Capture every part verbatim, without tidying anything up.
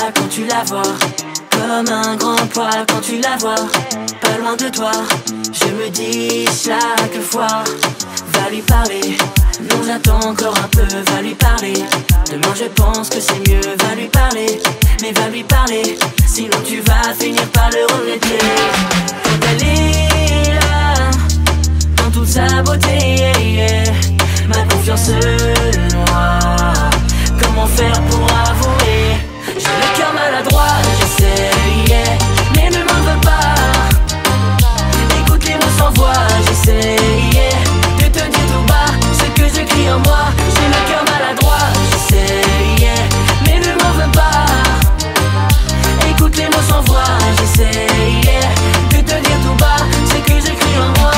quand tu la vois, comme un grand poil quand tu la vois, pas loin de toi. Je me dis chaque fois, va lui parler. Non, j'attends encore un peu, va lui parler. Demain je pense que c'est mieux, va lui parler. Mais va lui parler, sinon tu vas finir par le regretter. Quand elle est là, dans toute sa beauté, yeah, yeah, ma confiance noie. Comment faire pour avouer? J'ai le cœur maladroit, j'essaie, yeah, mais ne m'en veux pas. Écoute les mots sans voix, j'essaie, yeah, de te dire tout bas ce que je crie en moi. J'ai le cœur maladroit, j'essaie, yeah, mais ne m'en veux pas. Écoute les mots sans voix, j'essaie, yeah, de te dire tout bas ce que je crie en moi.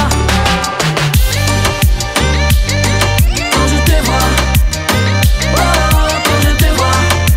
Quand je te vois, oh, quand je te vois,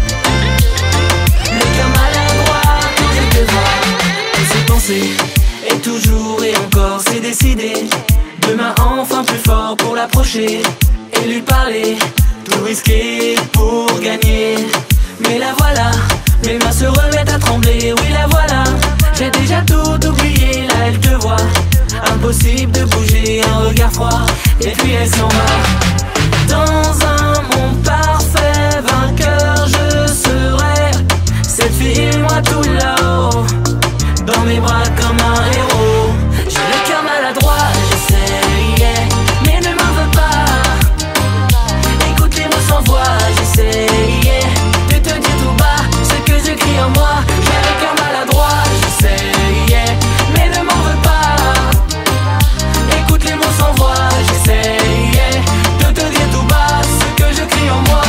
le cœur maladroit quand je te vois. Et c'est pensé, et toujours et encore c'est décidé. Demain enfin plus fort pour l'approcher et lui parler, tout risquer pour gagner. Mais la voilà, mes mains se remettent à trembler, oui la voilà. J'ai déjà tout oublié, là elle te voit. Impossible de bouger, un regard froid, et puis elle s'en va. Dans un monde parfait, vainqueur je serai. Cette fille, moi tout là-haut, dans mes bras comme un héros. J'ai le cœur maladroit, j'essaie, yeah, mais ne m'en veux pas. Écoute les mots sans voix, j'essaie, yeah, de te dire tout bas ce que je crie en moi. J'ai le cœur maladroit, j'essaie, yeah, mais ne m'en veux pas. Écoute les mots sans voix, j'essaie, yeah, de te dire tout bas ce que je crie en moi.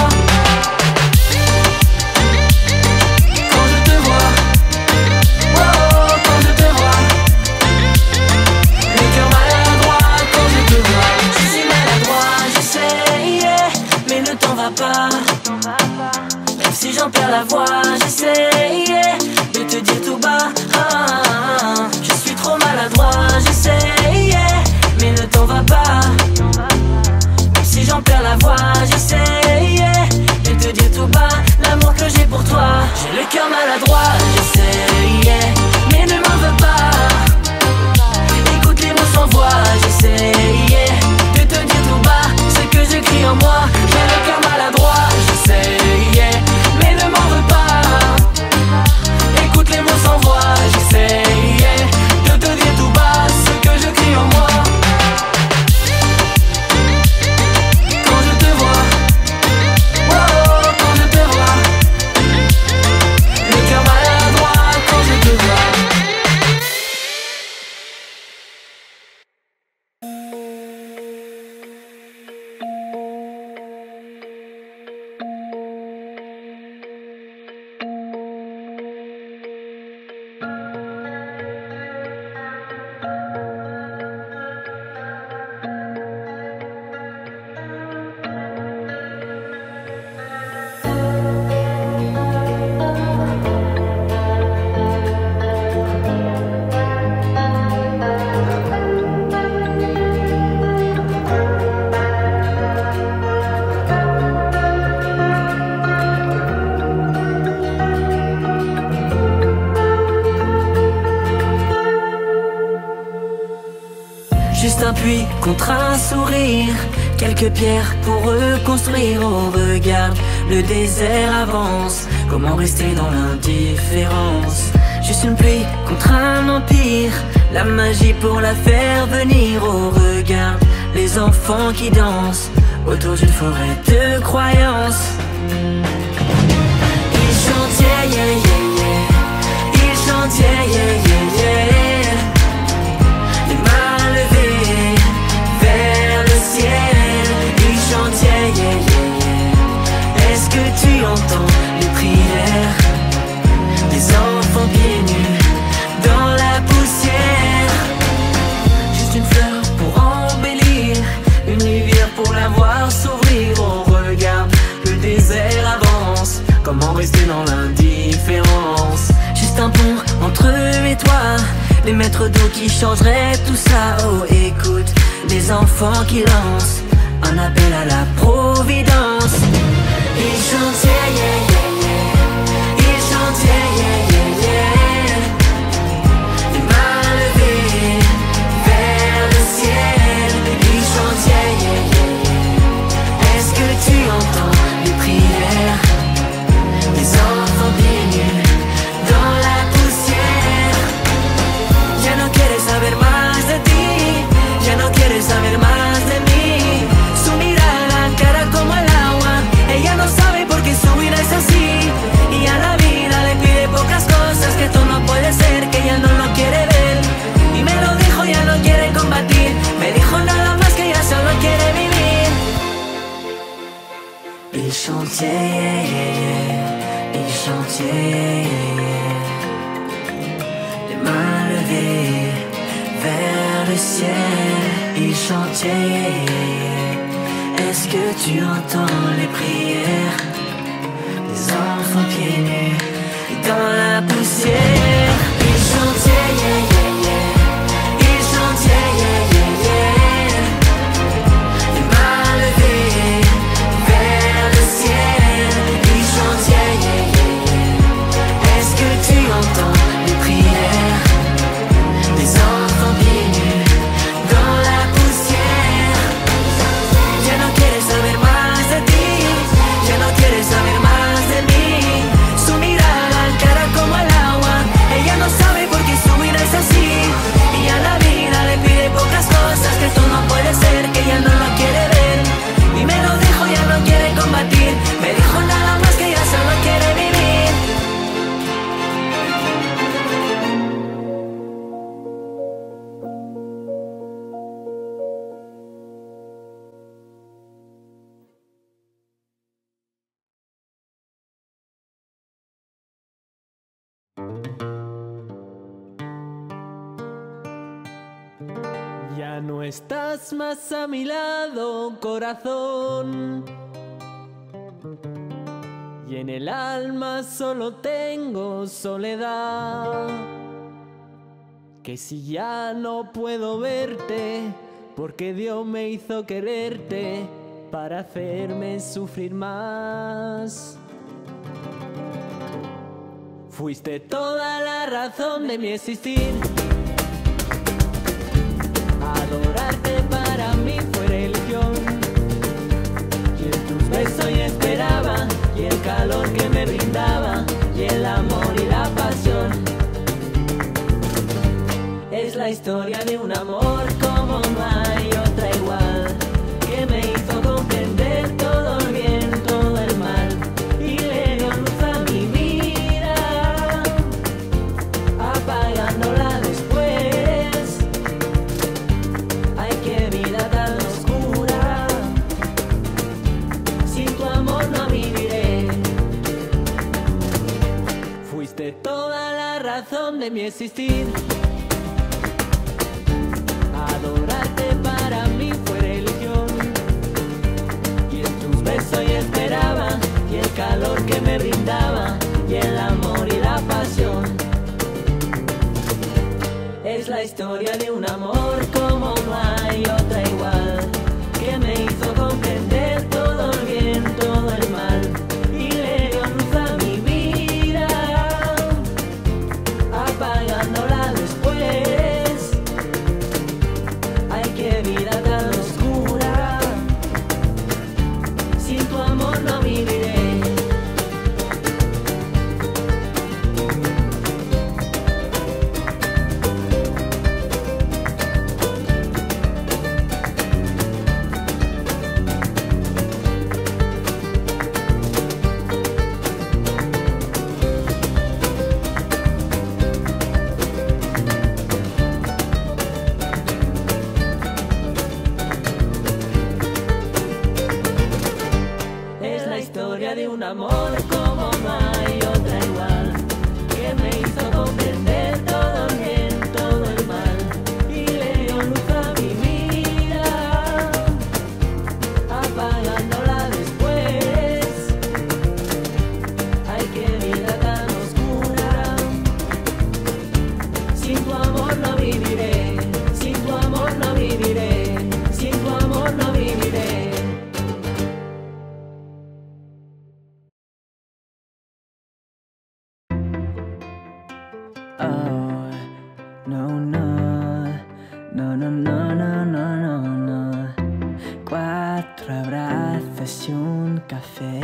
Quand je te vois, oh, quand je te vois, le cœur maladroit quand je te vois. Je suis maladroit, j'essaie, yeah, mais ne t'en va pas. Même si j'en perds la voix, j'essaie, yeah, de te dire tout bas, ah, ah, ah. Je suis trop maladroit, j'essaie, yeah, mais ne t'en va pas. Même si j'en perds la voix, j'essaie, yeah, de te dire tout bas l'amour que j'ai pour toi. J'ai le cœur maladroit, j'essaie, yeah, mais ne m'en veux pas. Écoute les mots sans voix, j'essaie, yeah, de te dire tout bas ce que je crie en moi. J'ai le cœur maladroit, j'essaie, yeah, mais ne m'en veux pas. Écoute les mots sans voix, j'essaie, yeah, de te dire tout bas ce que je crie en moi. Quand je te vois, oh, quand je te vois, le cœur maladroit quand je te vois. Juste un puits contre un sourire, quelques pierres pour reconstruire. Oh regarde, le désert avance, comment rester dans l'indifférence? Juste une pluie contre un empire, la magie pour la faire venir. Oh regarde, les enfants qui dansent autour d'une forêt de croyances. Ils chantent yeah yeah yeah yeah, ils chantent yeah yeah yeah yeah. Les mains levées vers le ciel, ils chantent yeah yeah yeah yeah. Est-ce que tu entends les prières des enfants pieds nus dans la poussière? Juste une fleur pour embellir, une rivière pour la voir s'ouvrir. On regarde, le désert avance, comment rester dans l'indifférence? Juste un pont entre eux et toi, les maîtres d'eau qui changeraient tout ça. Oh écoute, les enfants qui lancent un appel à la providence. Ils chantent yeah yeah yeah yeah, ils chantent chantier, yeah, yeah, yeah. Il chantier, yeah, yeah, yeah. Les mains levées vers le ciel. Il chantier, yeah, yeah, yeah. Est-ce que tu entends les prières des enfants pieds nus dans la poussière? Il chantier, yeah, yeah, yeah. Il chantier, yeah, yeah, yeah. Les mains levées vers le ciel. Il chantier, yeah, yeah, yeah. Est-ce que tu entends les prières des enfants pieds nus dans la poussière? Ya no quieres saber más de ti, ya no quieres saber más de mí. Su mirada clara como el agua, ella no sabe por qué su vida es así. Y a la vida le pide pocas cosas, que esto no puede ser, que ella no lo quiere ver. Y me lo dijo, ya no quiere combatir, me dijo nada más que ella solo quiere vivir. Ya no estás más a mi lado, corazón, y en el alma solo tengo soledad. Que si ya no puedo verte, porque Dios me hizo quererte para hacerme sufrir más. Fuiste toda la razón de mi existir. Adorarte para mí fue religión. Y en tus besos yo esperaba, y el calor que me brindaba, y el amor y la pasión. Es la historia de un amor como no hay otra igual, que me hizo comprender todo el bien, todo el mal, y le dio luz a mi vida, apagándola después. Ay, qué vida tan oscura, sin tu amor no viviré. Fuiste toda la razón de mi existir. Adorarte para mí fue religión. Y en tus besos yo esperaba, y el calor que me brindaba, y el amor y la pasión. Es la historia de un amor como no hay otra igual, que me hizo comprender todo el bien, todo el mal, y le dio luz a mi vida, apagándola después. Ay, qué vida tan oscura, sin tu amor no viviré. De un amor como no hay otra igual, que me hizo comprender todo el bien, todo el mal, y le dio luz a mi vida, apagándola después. Ay, qué vida tan oscura, sin tu amor no viviré, sin tu amor no viviré, sin tu amor no viviré. Oh, no, no, no, no, no, no, no, no, no. Cuatro abrazos y un café.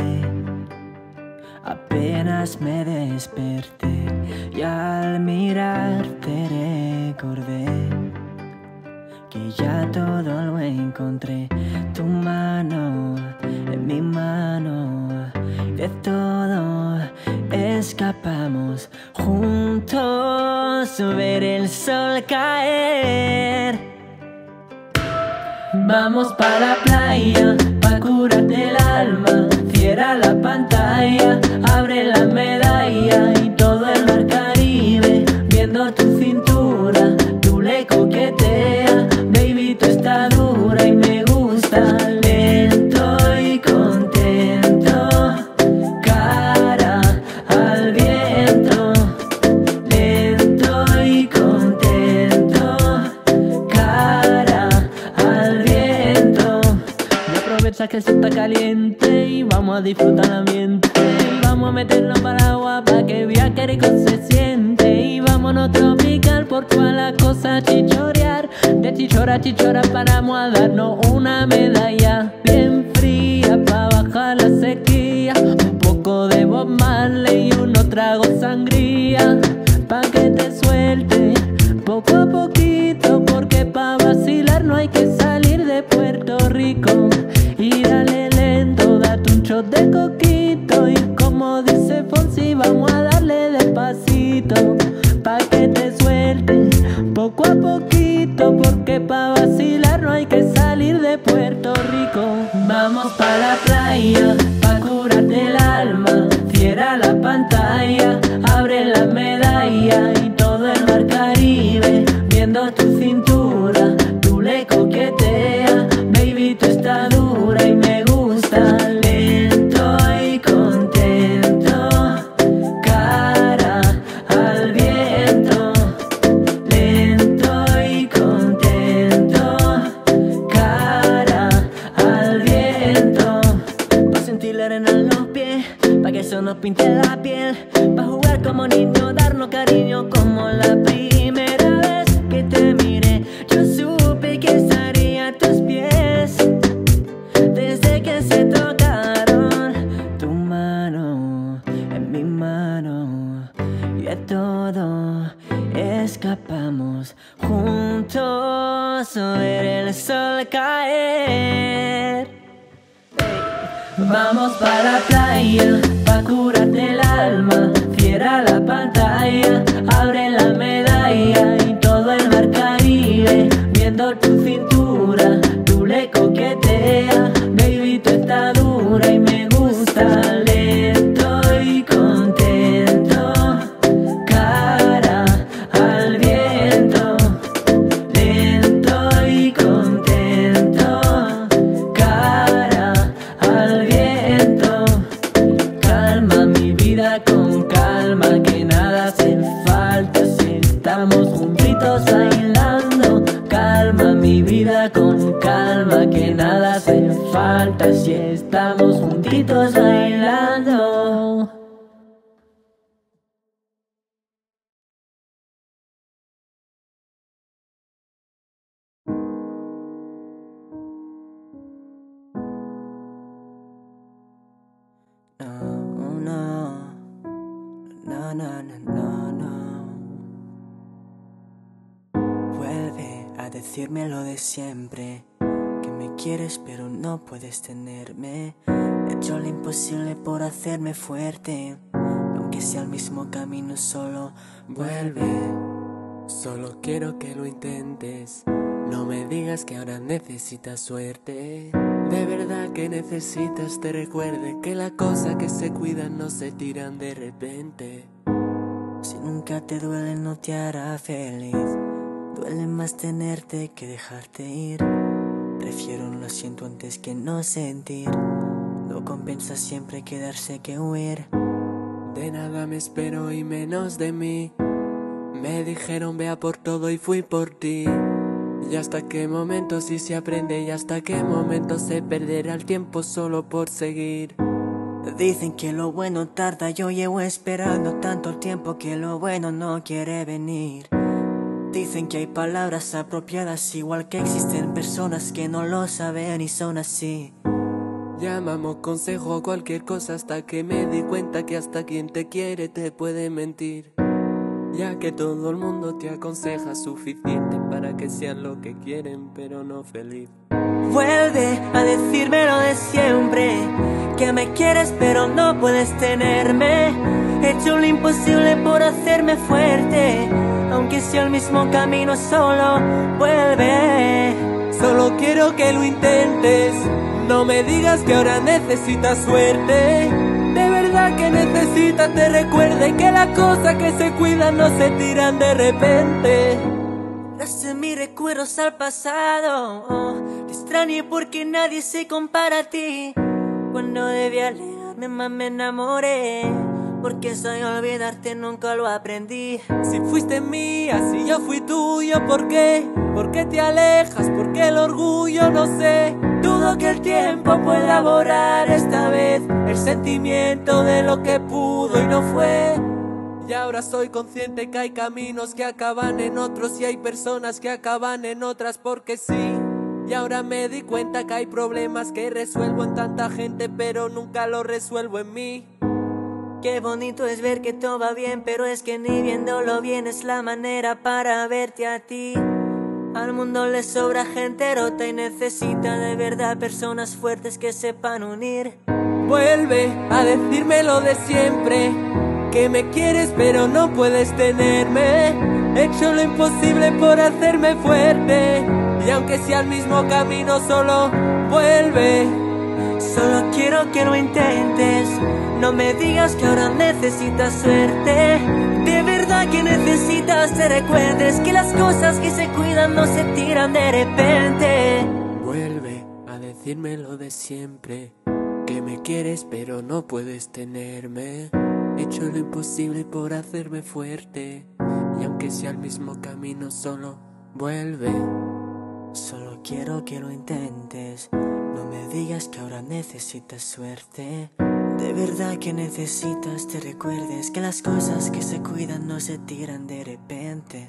Apenas me desperté y al mirarte recordé que ya todo lo encontré. Tu mano en mi mano, de todo escapamos juntos, ver el sol caer. Vamos para la playa, pa' curarte el alma. Cierra cierra la pantalla, abre la medalla y todo el mar Caribe, viendo tu cintura, tú le coqueteas, baby tú estás dura y me gusta, lento y contento, cara al viento, lento y contento, cara al viento. Y aprovecha que el sol está caliente y vamos a disfrutar el ambiente, y vamos a meternos para el agua pa' que vea que rico se siente, y vámonos tropical por toda la cosa chichorear, de chichora a chichora paramos a darnos una medalla bien fría pa' bajar la sequía, un poco de Bob Marley y unos tragos sangría pa' que te suelte poco a poquito, porque pa' vacilar no hay que salir de Puerto Rico, y dale lento, date un shot de coquito, y como dice Fonsi vamos a darle despacito pa' que te suelte poco a poquito, porque pa' vacilar no hay que salir de Puerto Rico. Vamos pa' la playa, pa' curarte el alma, cierra la pantalla, abre la medalla y todo el mar Caribe, viendo tu cintura, tú le coqueteas, baby tú estás dura y me gusta, lento y contento, cara al viento, lento y contento, cara al viento, pa' sentir la arena en los pies, pa' que eso nos pinte la piel, pa' jugar como niños, darnos cariño como la primera vez que te miré, yo supe que estaría a tus pies, desde que se tocaron tu mano en mi mano, y de todo escapamos juntos a ver el sol caer. Vamos para la playa, pa' curarte el alma, cierra la pantalla, abre la medalla y todo el mar Caribe, viendo tu cintura, tú le coqueteas, baby tú estás dura y me gusta, lento y contento, cara al viento, lento y contento, cara al viento, calma mi vida con calma, que nada hace falta si estamos juntitos bailando, calma mi vida con calma, que nada hace falta si estamos juntitos bailando. No, no, no, no, no, no, no. Vuelve a decirme lo de siempre, que me quieres pero no puedes tenerme. He hecho lo imposible por hacerme fuerte, aunque sea el mismo camino, solo vuelve. Solo quiero que lo intentes, no me digas que ahora necesitas suerte. De verdad que necesitas te recuerde que las cosas que se cuidan no se tiran de repente. Si nunca te duele no te hará feliz, duele más tenerte que dejarte ir. Prefiero un lo siento antes que no sentir, lo compensa siempre quedarse que huir. De nada me espero y menos de mí, me dijeron vea por todo y fui por ti. Y hasta qué momento si se aprende, y hasta qué momento se perderá el tiempo solo por seguir. Dicen que lo bueno tarda, yo llevo esperando tanto tiempo que lo bueno no quiere venir. Dicen que hay palabras apropiadas, igual que existen personas que no lo saben y son así. Llamamos consejo a cualquier cosa hasta que me di cuenta que hasta quien te quiere te puede mentir. Ya que todo el mundo te aconseja suficiente para que sean lo que quieren pero no feliz. Vuelve a decirme lo de siempre, que me quieres pero no puedes tenerme. He hecho lo imposible por hacerme fuerte, aunque sea el mismo camino, solo vuelve. Solo quiero que lo intentes, No me digas que ahora necesitas suerte. De verdad que necesitas te recuerde que las cosas que se cuidan no se tiran de repente. Traje mis recuerdos al pasado, oh, te extrañé porque nadie se compara a ti. Cuando debí alejarme más me enamoré, porque soy olvidarte nunca lo aprendí. Si fuiste mía, si yo fui tuyo, ¿por qué? ¿Por qué te alejas? ¿Por qué el orgullo? No sé. Dudo que el tiempo pueda borrar esta vez el sentimiento de lo que pudo y no fue. Y ahora soy consciente que hay caminos que acaban en otros y hay personas que acaban en otras porque sí. Y ahora me di cuenta que hay problemas que resuelvo en tanta gente pero nunca lo resuelvo en mí. Qué bonito es ver que todo va bien, pero es que ni viéndolo bien es la manera para verte a ti. Al mundo le sobra gente rota y necesita de verdad personas fuertes que sepan unir. Vuelve a decirme lo de siempre, que me quieres pero no puedes tenerme. He hecho lo imposible por hacerme fuerte, y aunque sea el mismo camino solo vuelve. Solo quiero que lo intentes, no me digas que ahora necesitas suerte. De verdad que necesitas te recuerdes que las cosas que se cuidan no se tiran de repente. Vuelve a decirme lo de siempre, que me quieres pero no puedes tenerme. He hecho lo imposible por hacerme fuerte, y aunque sea el mismo camino solo vuelve. Solo quiero que lo intentes, no me digas que ahora necesitas suerte. De verdad que necesitas te recuerdes que las cosas que se cuidan no se tiran de repente.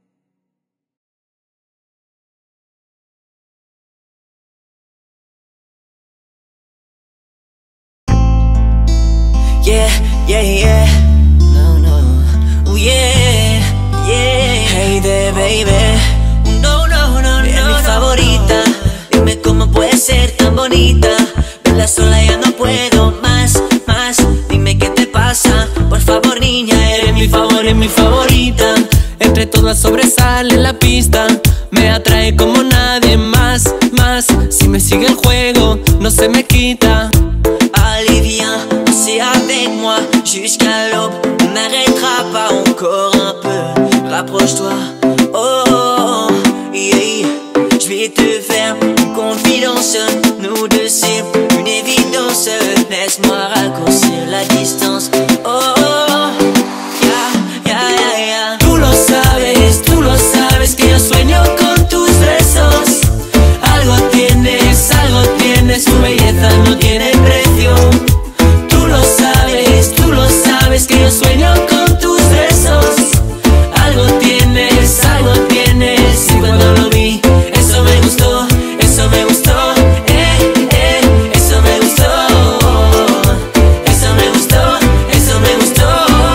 Yeah, yeah, yeah. No, no. Ooh, yeah, yeah. Hey there, baby. No, no, no, es no, mi no, favorita. No. Dime cómo puede ser tan bonita. Verla sola ya no puedo más, más. Dime qué te pasa. Por favor, niña, eres mi favor, eres mi favorita. Entre todas sobresale la pista. Me atrae como nadie más, más. Si me sigue el juego, no se me quita. Allez viens, c'est avec moi jusqu'à l'aube. On n'arrêtera pas encore un peu. Rapproche-toi, oh, oh, oh yeah. Je vais te faire une confidence. Nous deux c'est une évidence. Laisse-moi raccourcir la distance. Oh, oh, yeah, yeah, yeah, yeah. Tú lo sabes, tú lo sabes que yo sueño con tus besos. Algo tienes, algo tienes, tu belleza no tiene precio. Tú lo sabes, tú lo sabes que yo sueño con tus besos. Algo tienes, algo tienes, y cuando lo vi, eso me gustó, eso me gustó, eh, eh, eso me gustó, eso me gustó, eso me gustó,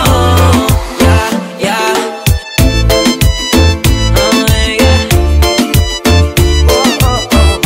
yeah, yeah. Oh my God. Oh, oh, oh,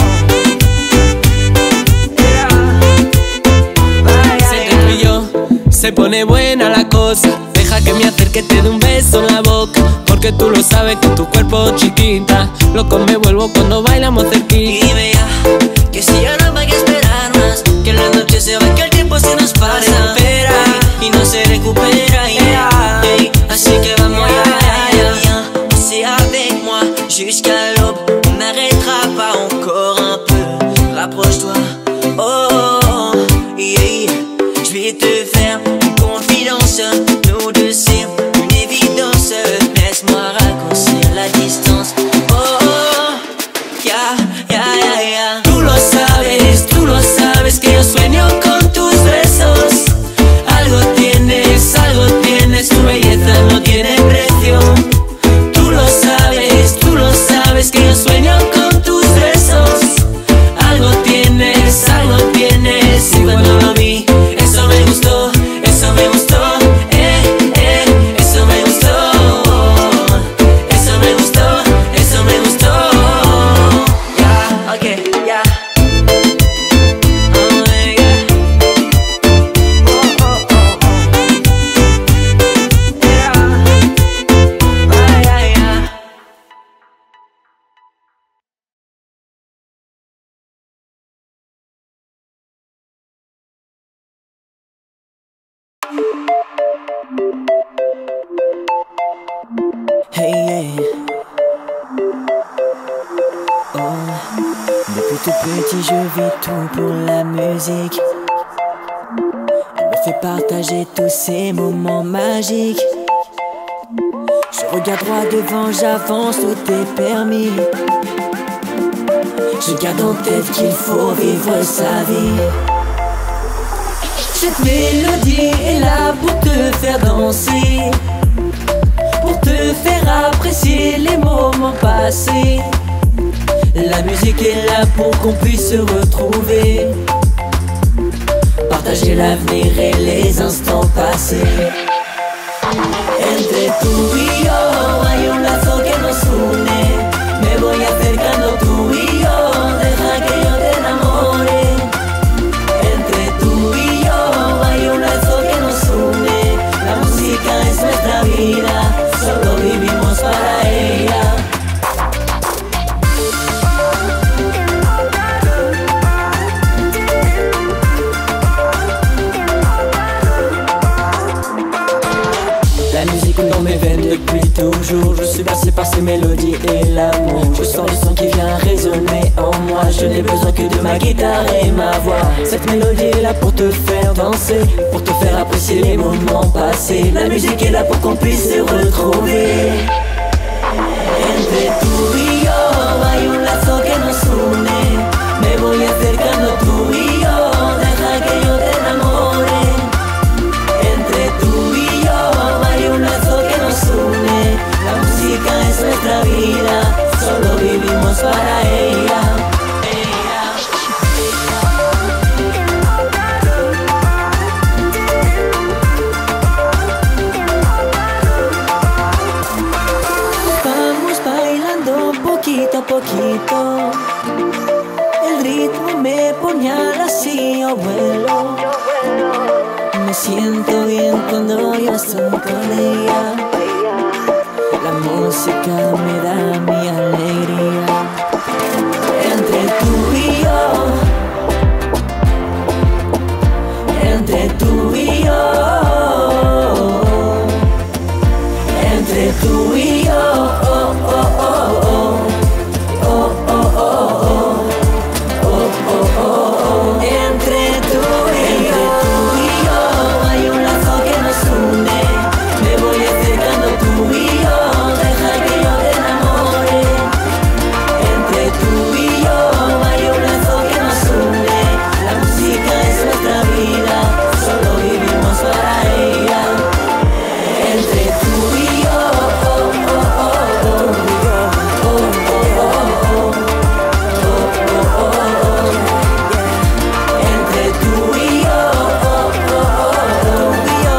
oh. Yeah. Entre tú y yo se pone buena la cosa. Deja que me acerque, te dé un beso en la boca, porque tú lo sabes con tu cuerpo chiquita. Loco me vuelvo cuando bailamos cerquita. Y dime ya, que si ya no hay que esperar más, que la noche se va, que el tiempo se nos pasa, espera, y no se recupera, yeah, hey, así que vamos ya, ya, ya. Viens, c'est avec moi jusqu'à l'aube. On n'arrêtera pas encore un peu. Rapproche-toi, oh, oh, oh yeah. Je vais te faire une confidence. Nous deux c'est une évidence. Laisse-moi raccourcir la distance. Oh, oh, yeah, yeah, yeah, yeah. Tú lo sabes, tú lo sabes que yo sueño con tus besos. Algo tienes, algo tienes, tu tout petit, je vis tout pour la musique. Elle me fait partager tous ces moments magiques. Je regarde droit devant, j'avance, tout est permis. Je garde en tête qu'il faut vivre sa vie. Cette mélodie est là pour te faire danser, pour te faire apprécier les moments passés. La musique est là pour qu'on puisse se retrouver, partager l'avenir et les instants passés. Entre tú y yo hay un lazo que nos une. Me voy acercando tú y yo, deja que yo te enamore. Entre tú y yo hay un lazo que nos une. La música es nuestra vida, solo vivimos para ella. La musique dans mes veines depuis toujours. Je suis passé par ces mélodies et l'amour. Je sens le son qui vient résonner en moi. Je n'ai besoin que de ma guitare et ma voix. Cette mélodie est là pour te faire danser, pour te faire apprécier les moments passés. La musique est là pour qu'on puisse se retrouver. Entre tú y yo hay un lazo que nos une. Me voy acercando tú y yo, deja que yo te enamore. Entre tú y yo hay un lazo que nos une. La música es nuestra vida, solo vivimos para ella. Vamos bailando poquito a poquito. El ritmo me pone así, abuelo. Me siento bien cuando yo estoy con ella. La música me da mi alegría. Entre tú y yo, entre tú y yo, entre tú y yo, oh, oh, oh, oh, oh, oh, oh, oh, oh, oh, oh, oh. Entre tú y yo hay un lazo que nos une. Me voy acercando tú y yo, deja que yo te enamore. Entre tú y yo hay un lazo que nos une. La música es nuestra vida, solo vivimos para ella. Entre tú y yo, oh, oh, oh, oh, oh, oh, oh, oh, oh, oh, oh. Entre tú y yo, oh, oh, oh,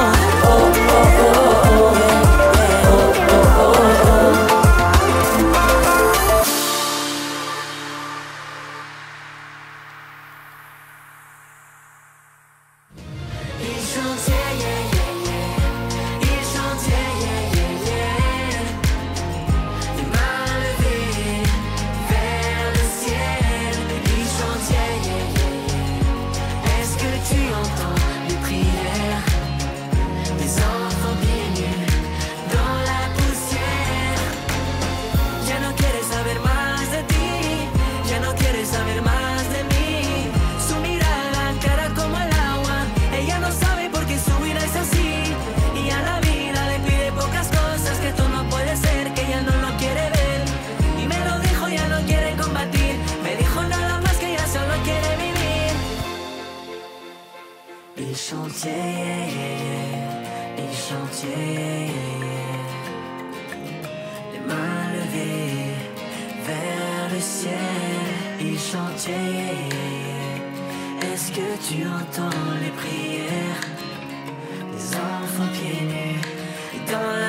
Il chantait, yeah, yeah, yeah. Il chantait, yeah, yeah, yeah. Les mains levées vers le ciel. Il chantait, yeah, yeah, yeah. Est-ce que tu entends les prières des enfants pieds nus dans